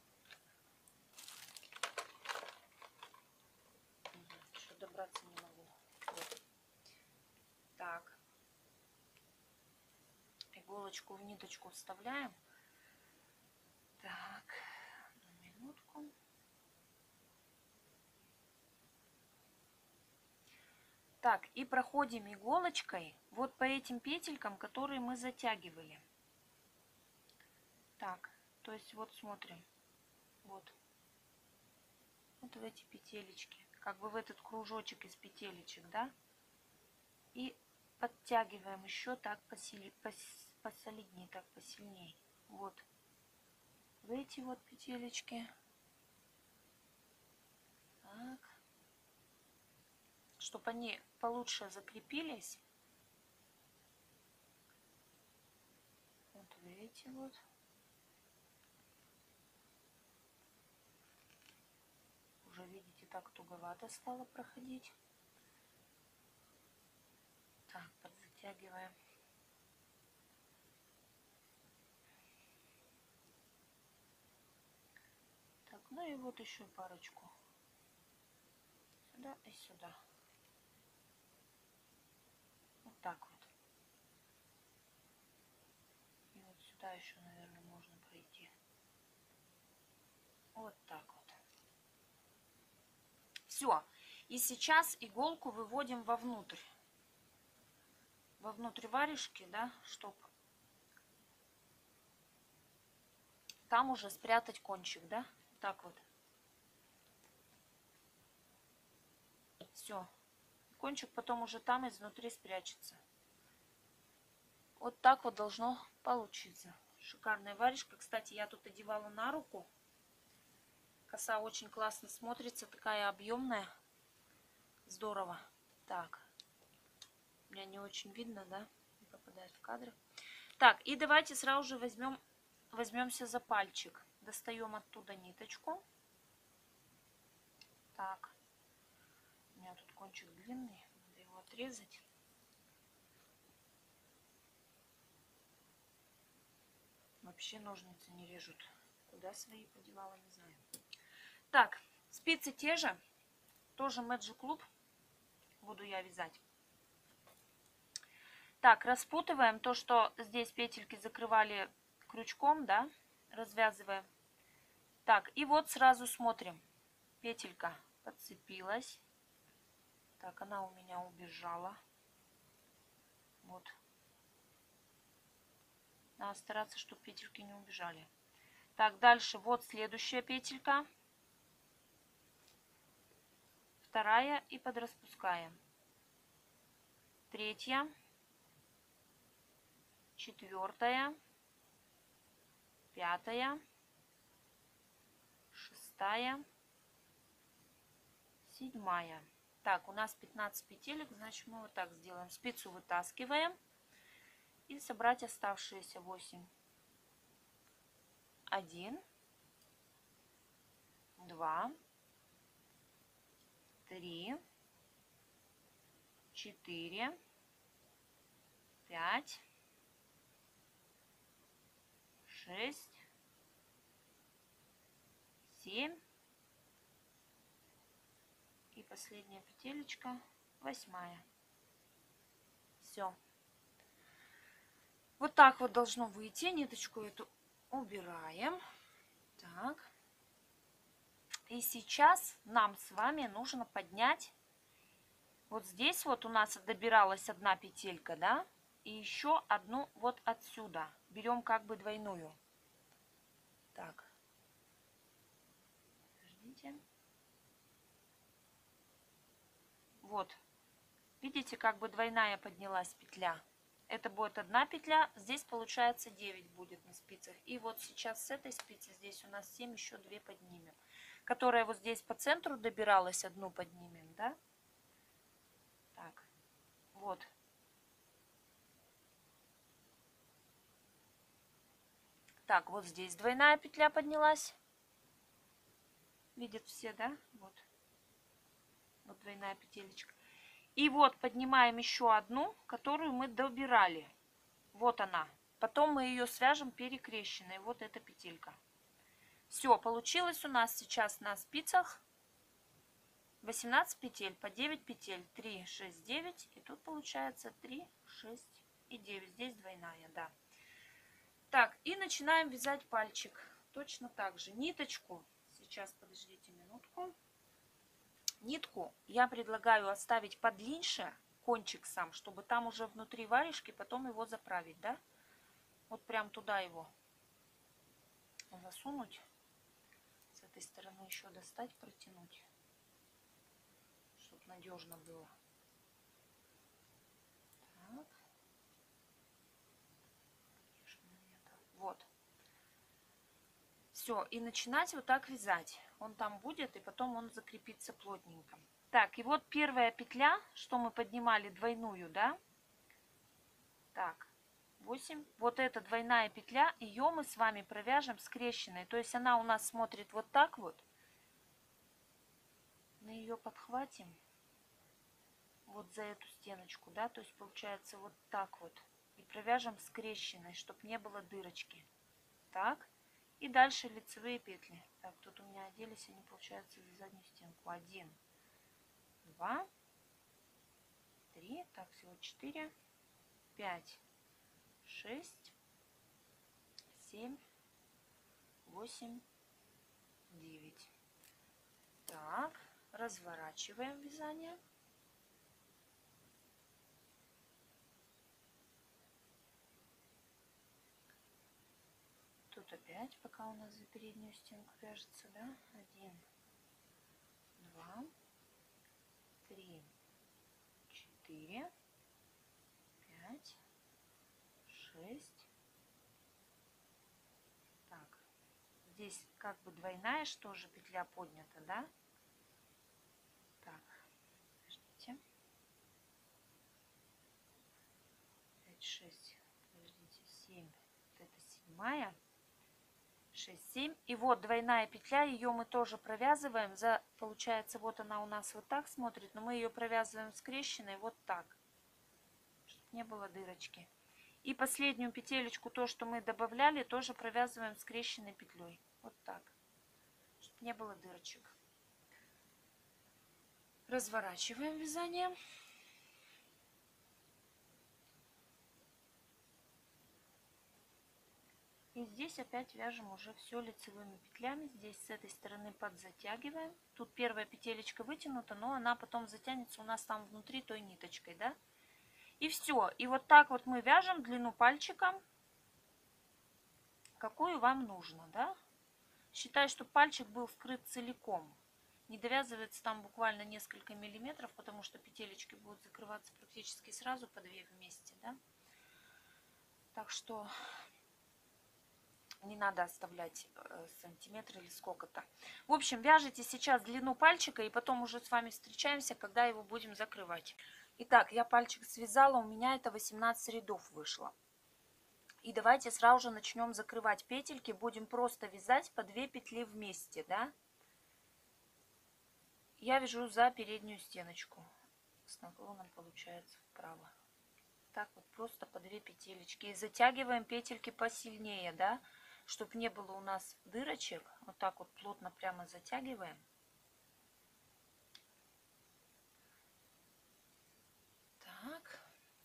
Еще добраться не могу. Вот. Так. Иголочку в ниточку вставляем. Так, одну минутку. Так, и проходим иголочкой вот по этим петелькам, которые мы затягивали. Так, то есть вот смотрим. Вот. Вот в эти петелечки. Как бы в этот кружочек из петелечек, да? И подтягиваем еще так посили, пос, посолиднее, так посильнее. Вот. В эти вот петелечки. Так. Чтобы они получше закрепились. Вот в эти вот. Уже видите, так туговато стало проходить. Так, подзатягиваем. Так, ну и вот еще парочку. Сюда и сюда. Вот так вот. И вот сюда еще, наверное, можно пройти. Вот так вот. Все. И сейчас иголку выводим вовнутрь. Вовнутрь варежки, да, чтобы там уже спрятать кончик, да. Так вот. Все. Кончик потом уже там изнутри спрячется. Вот так вот должно получиться. Шикарная варежка. Кстати, я тут одевала на руку. Коса очень классно смотрится. Такая объемная. Здорово. Так. Меня не очень видно, да? Не попадает в кадры. Так, и давайте сразу же возьмем, возьмемся за пальчик. Достаем оттуда ниточку. Так. У меня тут кончик длинный. Надо его отрезать. Вообще ножницы не режут. Куда свои подевала, не знаю. Так, спицы те же. Тоже Magic Loop буду я вязать. Так, распутываем то, что здесь петельки закрывали крючком, да, развязываем. Так, и вот сразу смотрим. Петелька подцепилась. Так, она у меня убежала. Вот. Надо стараться, чтобы петельки не убежали. Так, дальше вот следующая петелька. Вторая и подраспускаем. Третья. Четвертая. Пятая. Шестая. Седьмая. Так, у нас пятнадцать петелек, значит мы вот так сделаем. Спицу вытаскиваем. И собрать оставшиеся восемь. Один. Два. Три. Четыре. Пять. Шесть. Семь. И последняя петелечка, восьмая. Все. Вот так вот должно выйти. Ниточку эту убираем. Так. И сейчас нам с вами нужно поднять. Вот здесь вот у нас добиралась одна петелька, да? И еще одну вот отсюда. Берем как бы двойную. Так. Подождите. Вот. Видите, как бы двойная поднялась петля. Это будет одна петля. Здесь получается девять будет на спицах. И вот сейчас с этой спицы здесь у нас семь, еще две поднимем. Которая вот здесь по центру добиралась, одну поднимем, да? Так. Вот. Так, вот здесь двойная петля поднялась. видят все, да? Вот. Вот двойная петелечка. И вот поднимаем еще одну, которую мы добирали. Вот она. Потом мы ее свяжем перекрещенной. Вот эта петелька. Все, получилось у нас сейчас на спицах восемнадцать петель по девять петель. три, шесть, девять. И тут получается три, шесть и девять. Здесь двойная, да. Так, и начинаем вязать пальчик. Точно так же. Ниточку. Сейчас, подождите минутку. Нитку я предлагаю оставить подлиннее, кончик сам, чтобы там уже внутри варежки потом его заправить, да? Вот прям туда его засунуть. С этой стороны еще достать, протянуть, чтобы надежно было. Так. Вот. Все, и начинать вот так вязать. Он там будет, и потом он закрепится плотненько. Так, и вот первая петля, что мы поднимали двойную, да? Так, восемь. Вот эта двойная петля, ее мы с вами провяжем скрещенной. То есть она у нас смотрит вот так вот. Мы ее подхватим вот за эту стеночку, да? То есть получается вот так вот. И провяжем скрещенной, чтобы не было дырочки. Так. И дальше лицевые петли. Так, тут у меня оделись, они получаются за заднюю стенку. Один, два, три, так, всего четыре, пять, шесть, семь, восемь, девять. Так, разворачиваем вязание. Тут опять, пока у нас за переднюю стенку вяжется, да, один, два, три, четыре, пять, шесть. Так, здесь как бы двойная, что же петля поднята, да? Так, подождите. пять, шесть, подождите, семь, вот это седьмая. шесть, семь. И вот двойная петля, ее мы тоже провязываем. За, получается, вот она у нас вот так смотрит, но мы ее провязываем скрещенной вот так, чтобы не было дырочки. И последнюю петелечку, то, что мы добавляли, тоже провязываем скрещенной петлей. Вот так, чтобы не было дырочек. Разворачиваем вязание. И здесь опять вяжем уже все лицевыми петлями. Здесь с этой стороны подзатягиваем. Тут первая петелечка вытянута, но она потом затянется у нас там внутри той ниточкой, да? И все. И вот так вот мы вяжем длину пальчика, какую вам нужно, да? Считаю, что пальчик был скрыт целиком. Не довязывается там буквально несколько миллиметров, потому что петелечки будут закрываться практически сразу по две вместе, да? Так что не надо оставлять сантиметр или сколько-то. В общем, вяжите сейчас длину пальчика, и потом уже с вами встречаемся, когда его будем закрывать. Итак, я пальчик связала, у меня это восемнадцать рядов вышло. И давайте сразу же начнем закрывать петельки. Будем просто вязать по две петли вместе, да? Я вяжу за переднюю стеночку. С наклоном получается вправо. Так вот просто по две петелечки. И затягиваем петельки посильнее, да? Чтобы не было у нас дырочек. Вот так вот плотно прямо затягиваем. Так.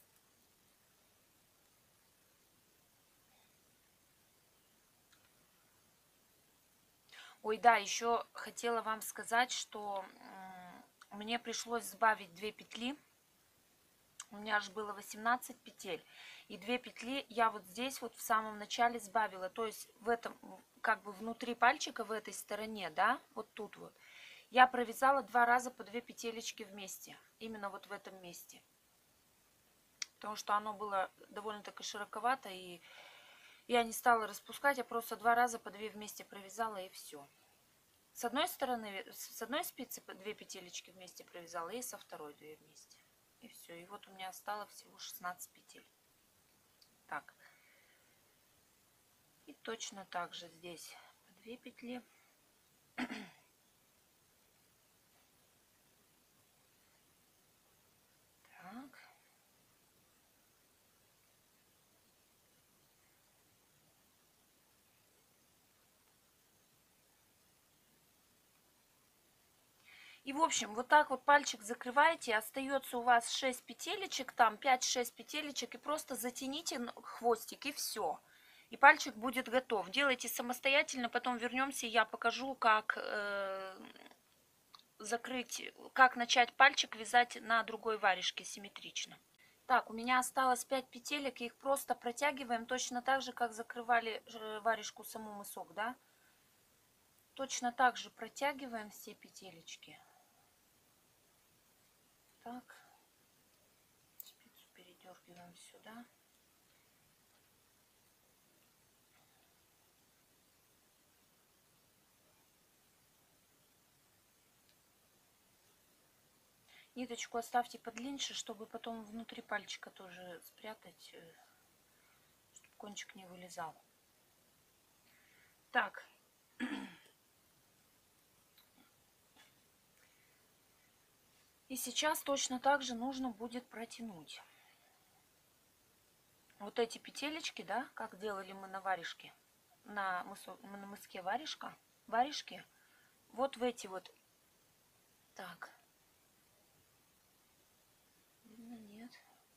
Ой, да, еще хотела вам сказать, что мне пришлось сбавить две петли. У меня аж было восемнадцать петель. И две петли я вот здесь вот в самом начале сбавила. То есть в этом, как бы внутри пальчика, в этой стороне, да, вот тут вот, я провязала два раза по две петелечки вместе. Именно вот в этом месте. Потому что оно было довольно-таки широковато, и я не стала распускать, а просто два раза по две вместе провязала, и все. С одной стороны, с одной спицы две петелечки вместе провязала, и со второй две вместе. И все. И вот у меня осталось всего шестнадцать петель. Так. И точно так же здесь две петли. И в общем, вот так вот пальчик закрываете, остается у вас шесть петелечек, там пять-шесть петелечек, и просто затяните хвостик, и все. И пальчик будет готов. Делайте самостоятельно, потом вернемся, я покажу, как э, закрыть, как начать пальчик вязать на другой варежке симметрично. Так, у меня осталось пять петелек, и их просто протягиваем точно так же, как закрывали варежку саму мысок, да? Точно так же протягиваем все петелечки. Так, спицу передергиваем сюда. Ниточку оставьте подлиннее, чтобы потом внутри пальчика тоже спрятать, чтобы кончик не вылезал. Так. И сейчас точно так же нужно будет протянуть вот эти петелечки, да, как делали мы на варежке, на, мысу, на мыске варежка, варежки, вот в эти вот, так, видно, нет,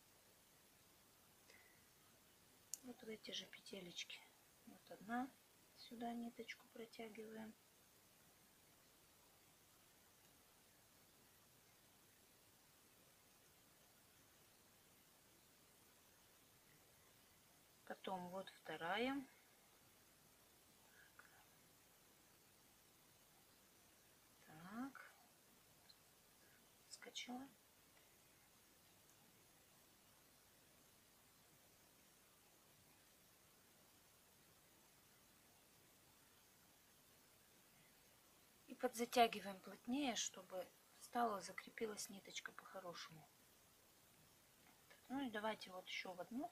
вот в эти же петелечки, вот одна, сюда ниточку протягиваем. Потом вот вторая. Так. Скачала. И подзатягиваем плотнее, чтобы стала, закрепилась ниточка по-хорошему. Ну и давайте вот еще в одну.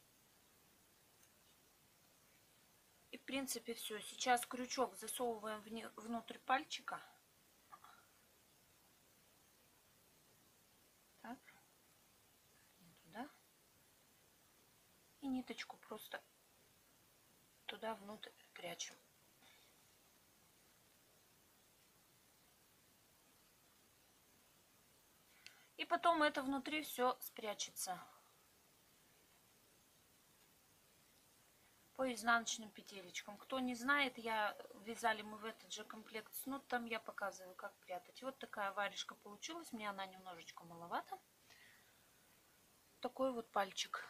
И в принципе все. Сейчас крючок засовываем внутрь пальчика. Так. Туда. И ниточку просто туда внутрь прячем. И потом это внутри все спрячется по изнаночным петелечкам. Кто не знает, я вязали мы в этот же комплект снуд, там я показываю, как прятать. Вот такая варежка получилась, мне она немножечко маловато. Такой вот пальчик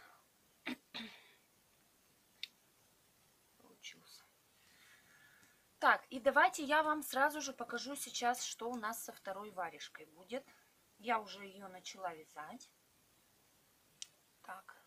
получился. Так, и давайте я вам сразу же покажу сейчас, что у нас со второй варежкой будет. Я уже ее начала вязать. Так.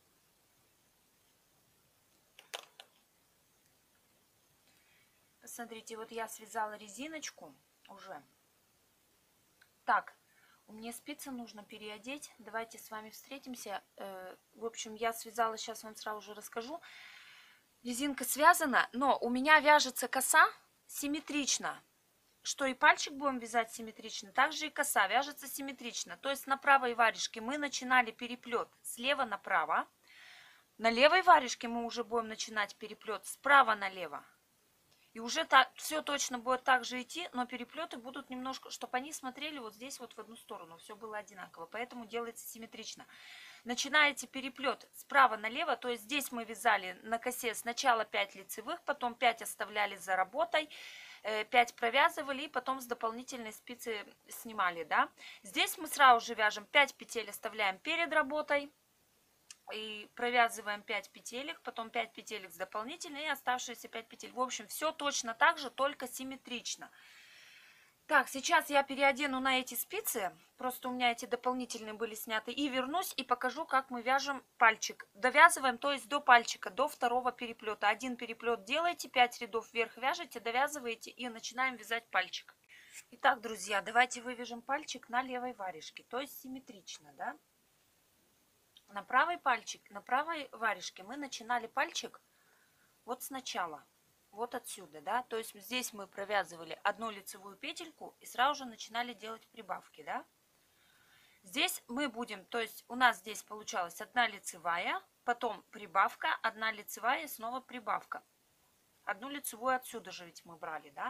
Посмотрите, вот я связала резиночку уже. Так, у меня спицы нужно переодеть. Давайте с вами встретимся. В общем, я связала, сейчас вам сразу же расскажу. Резинка связана, но у меня вяжется коса симметрично. Что и пальчик будем вязать симметрично, также и коса вяжется симметрично. То есть на правой варежке мы начинали переплет слева направо. На левой варежке мы уже будем начинать переплет справа налево. И уже так, все точно будет так же идти, но переплеты будут немножко, чтобы они смотрели вот здесь вот в одну сторону. Все было одинаково, поэтому делается симметрично. Начинаете переплет справа налево, то есть здесь мы вязали на косе сначала пять лицевых, потом пять оставляли за работой, пять провязывали и потом с дополнительной спицы снимали, да. Здесь мы сразу же вяжем пять петель, оставляем перед работой и провязываем пять петелек, потом пять петелек с дополнительной и оставшиеся пять петель. В общем, все точно так же, только симметрично. Так, сейчас я переодену на эти спицы, просто у меня эти дополнительные были сняты, и вернусь и покажу, как мы вяжем пальчик. Довязываем, то есть до пальчика, до второго переплета. Один переплет делаете, пять рядов вверх вяжете, довязываете и начинаем вязать пальчик. Итак, друзья, давайте вывяжем пальчик на левой варежке, то есть симметрично, да? На правый пальчик, на правой варежке мы начинали пальчик вот сначала. Вот отсюда, да, то есть здесь мы провязывали одну лицевую петельку и сразу же начинали делать прибавки, да. Здесь мы будем, то есть у нас здесь получалась одна лицевая, потом прибавка, одна лицевая и снова прибавка. Одну лицевую отсюда же ведь мы брали, да.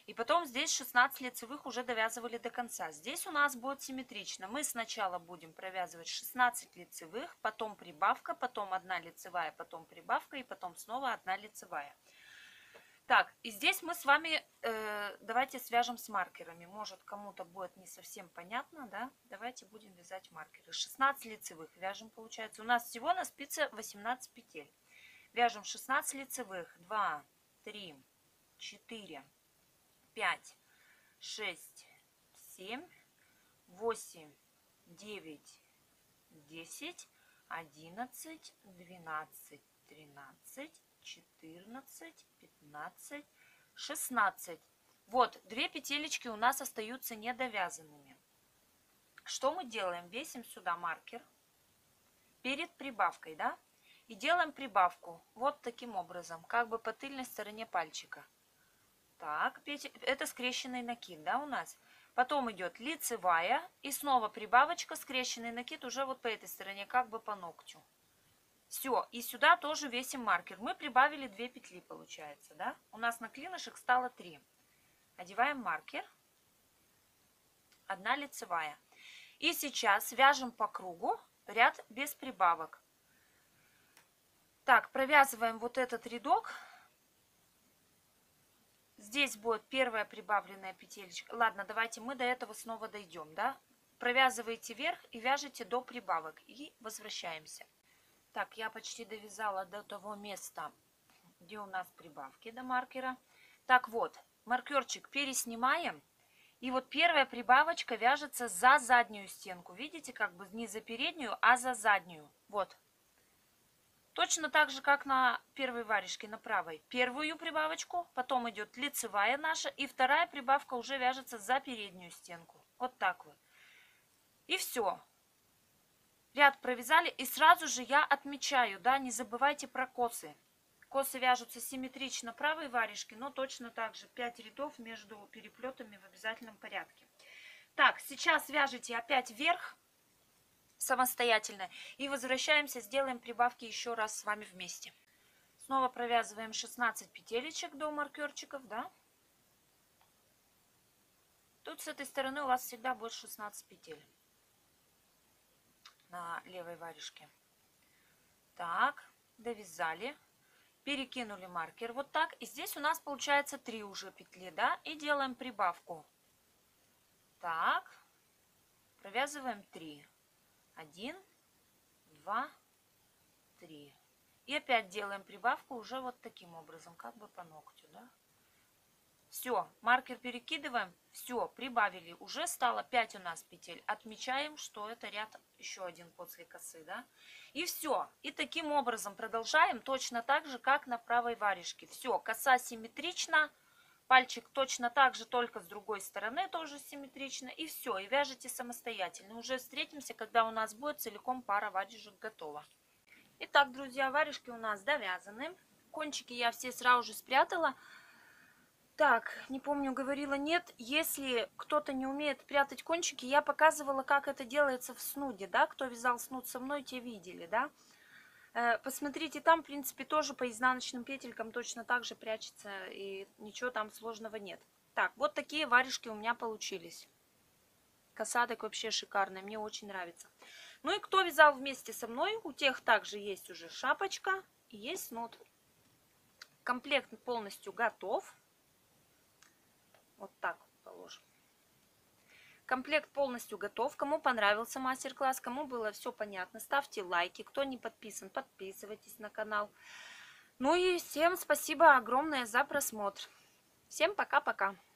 И потом здесь шестнадцать лицевых уже довязывали до конца. Здесь у нас будет симметрично. Мы сначала будем провязывать шестнадцать лицевых, потом прибавка, потом одна лицевая, потом прибавка и потом снова одна лицевая. Так, и здесь мы с вами э, давайте свяжем с маркерами. Может, кому-то будет не совсем понятно, да? Давайте будем вязать маркеры. шестнадцать лицевых вяжем, получается. У нас всего на спице восемнадцать петель. Вяжем шестнадцать лицевых. два, три, четыре, пять, шесть, семь, восемь, девять, десять, одиннадцать, двенадцать, тринадцать, четырнадцать, пятнадцать, шестнадцать. Вот, две петелечки у нас остаются недовязанными. Что мы делаем? Весим сюда маркер перед прибавкой, да? И делаем прибавку вот таким образом, как бы по тыльной стороне пальчика. Так, это скрещенный накид, да, у нас. Потом идет лицевая и снова прибавочка, скрещенный накид уже вот по этой стороне, как бы по ногтю. Все, и сюда тоже весим маркер. Мы прибавили две петли, получается, да? У нас на клинышек стало три. Одеваем маркер. Одна лицевая. И сейчас вяжем по кругу ряд без прибавок. Так, провязываем вот этот рядок. Здесь будет первая прибавленная петелечка. Ладно, давайте мы до этого снова дойдем, да? Провязываете вверх и вяжете до прибавок. И возвращаемся. Так, я почти довязала до того места, где у нас прибавки до маркера. Так вот, маркерчик переснимаем. И вот первая прибавочка вяжется за заднюю стенку. Видите, как бы не за переднюю, а за заднюю. Вот. Точно так же, как на первой варежке, на правой. Первую прибавочку, потом идет лицевая наша, и вторая прибавка уже вяжется за переднюю стенку. Вот так вот. И все. Ряд провязали, и сразу же я отмечаю, да, не забывайте про косы. Косы вяжутся симметрично правой варежки, но точно так же пять рядов между переплетами в обязательном порядке. Так, сейчас вяжите опять вверх самостоятельно и возвращаемся, сделаем прибавки еще раз с вами вместе. Снова провязываем шестнадцать петелечек до маркерчиков, да. Тут с этой стороны у вас всегда будет шестнадцать петель на левой варежке. Так, довязали, перекинули маркер вот так, и здесь у нас получается три уже петли, да, и делаем прибавку. Так, провязываем три. один, два, три. И опять делаем прибавку уже вот таким образом, как бы по ногтю, да. Все, маркер перекидываем, все, прибавили, уже стало пять у нас петель. Отмечаем, что это ряд еще один после косы, да. И все, и таким образом продолжаем точно так же, как на правой варежке. Все, коса симметрична, пальчик точно так же, только с другой стороны тоже симметрично. И все, и вяжите самостоятельно. Уже встретимся, когда у нас будет целиком пара варежек готова. Итак, друзья, варежки у нас довязаны. Кончики я все сразу же спрятала. Так, не помню, говорила, нет. Если кто-то не умеет прятать кончики, я показывала, как это делается в снуде, да. Кто вязал снуд со мной, те видели, да. Посмотрите, там, в принципе, тоже по изнаночным петелькам точно так же прячется, и ничего там сложного нет. Так, вот такие варежки у меня получились. Косаток вообще шикарная, мне очень нравится. Ну и кто вязал вместе со мной, у тех также есть уже шапочка и есть снуд. Комплект полностью готов. Вот так положим. Комплект полностью готов. Кому понравился мастер-класс, кому было все понятно, ставьте лайки. Кто не подписан, подписывайтесь на канал. Ну и всем спасибо огромное за просмотр. Всем пока-пока.